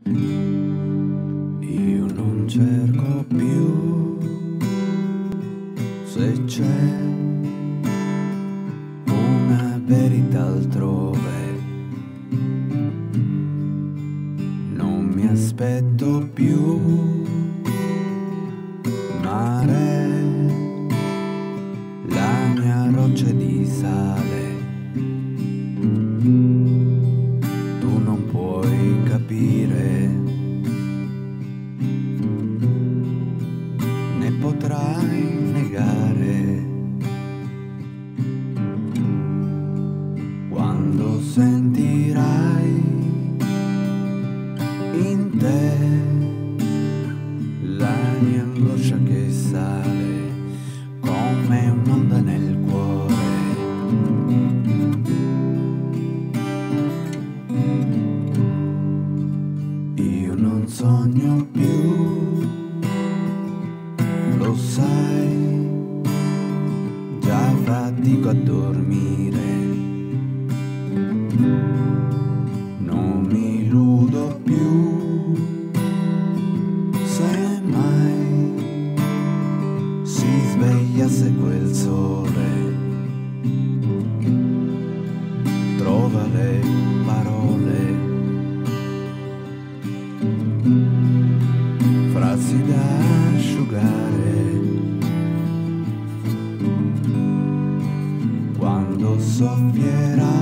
Io non cerco più se c'è una verità altrove, non mi aspetto più mare, la mia roccia è di sale. Tu non puoi capire, ne potrai negare. Quando sentirai in te la mia angoscia che sale come un'onda nel cuore, io non sogno più, lo sai, già fatico a dormire, non mi illudo più, se mai si svegliasse quel sole, trova le parole, frasi da asciugare, quando soffierà